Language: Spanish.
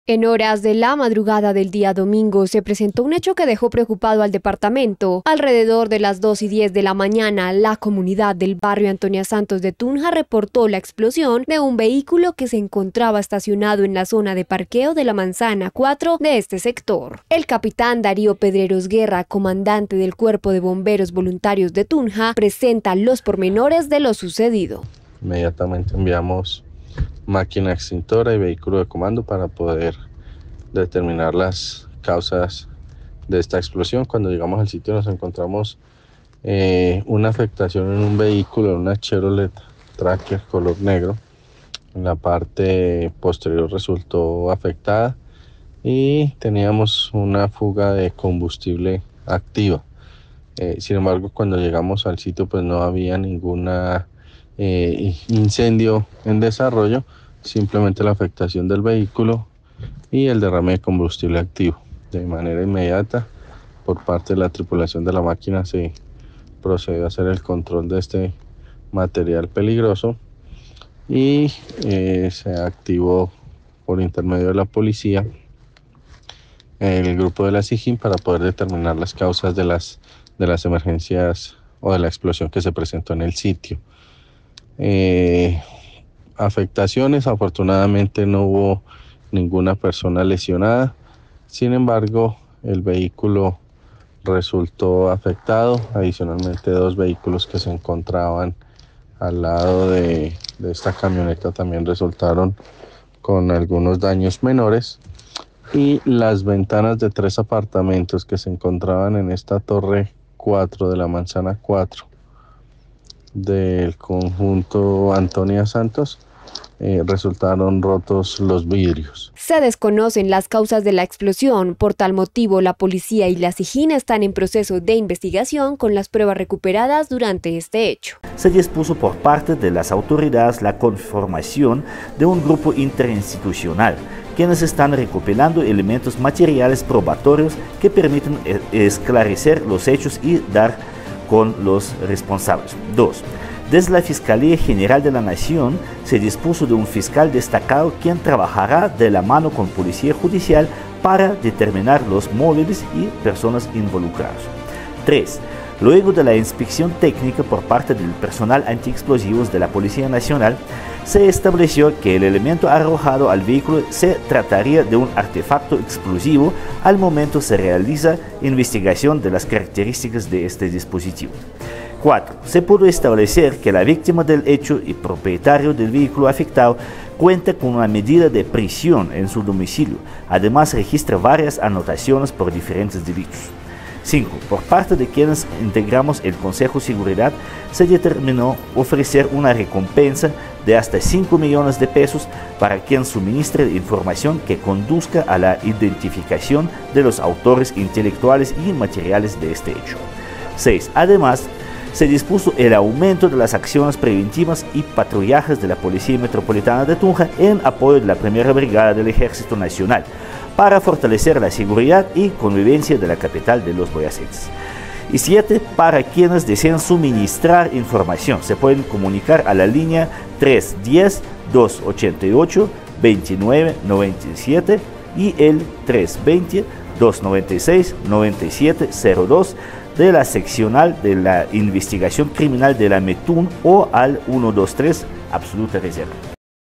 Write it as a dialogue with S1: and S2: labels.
S1: En horas de la madrugada del día domingo se presentó un hecho que dejó preocupado al departamento. Alrededor de las 2:10 de la mañana, la comunidad del barrio Antonia Santos de Tunja reportó la explosión de un vehículo que se encontraba estacionado en la zona de parqueo de la Manzana 4 de este sector. El capitán Darío Pedreros Guerra, comandante del Cuerpo de Bomberos Voluntarios de Tunja, presenta los pormenores de lo sucedido.
S2: Inmediatamente enviamos máquina extintora y vehículo de comando para poder determinar las causas de esta explosión. Cuando llegamos al sitio nos encontramos una afectación en un vehículo, una Chevrolet Tracker color negro. En la parte posterior resultó afectada y teníamos una fuga de combustible activa. Sin embargo, cuando llegamos al sitio pues no había ninguna incendio en desarrollo, simplemente la afectación del vehículo y el derrame de combustible activo. De manera inmediata, por parte de la tripulación de la máquina, se procedió a hacer el control de este material peligroso y se activó por intermedio de la policía el grupo de la SIJIN para poder determinar las causas de las emergencias o de la explosión que se presentó en el sitio. Afectaciones, afortunadamente no hubo ninguna persona lesionada. Sin embargo, el vehículo resultó afectado. Adicionalmente, 2 vehículos que se encontraban al lado de esta camioneta también resultaron con algunos daños menores. Y las ventanas de 3 apartamentos que se encontraban en esta torre 4 de la Manzana 4 del conjunto Antonia Santos resultaron rotos los vidrios.
S1: Se desconocen las causas de la explosión. Por tal motivo, la policía y la SIJIN están en proceso de investigación con las pruebas recuperadas durante este hecho.
S3: Se dispuso por parte de las autoridades la conformación de un grupo interinstitucional, quienes están recopilando elementos materiales probatorios que permiten esclarecer los hechos y dar con los responsables. 2. Desde la Fiscalía General de la Nación se dispuso de un fiscal destacado quien trabajará de la mano con Policía Judicial para determinar los móviles y personas involucradas. 3. Luego de la inspección técnica por parte del personal antiexplosivos de la Policía Nacional, se estableció que el elemento arrojado al vehículo se trataría de un artefacto explosivo. Al momento se realiza investigación de las características de este dispositivo. 4. Se pudo establecer que la víctima del hecho y propietario del vehículo afectado cuenta con una medida de prisión en su domicilio. Además, registra varias anotaciones por diferentes delitos. 5. Por parte de quienes integramos el Consejo de Seguridad, se determinó ofrecer una recompensa de hasta 5 millones de pesos para quien suministre información que conduzca a la identificación de los autores intelectuales y materiales de este hecho. 6. Además, se dispuso el aumento de las acciones preventivas y patrullajes de la Policía Metropolitana de Tunja en apoyo de la Primera Brigada del Ejército Nacional para fortalecer la seguridad y convivencia de la capital de los boyacenses. Y 7. Para quienes deseen suministrar información, se pueden comunicar a la línea 310-288-2997 y el 320-296-9702 de la seccional de la investigación criminal de la METUN o al 123 absoluta reserva.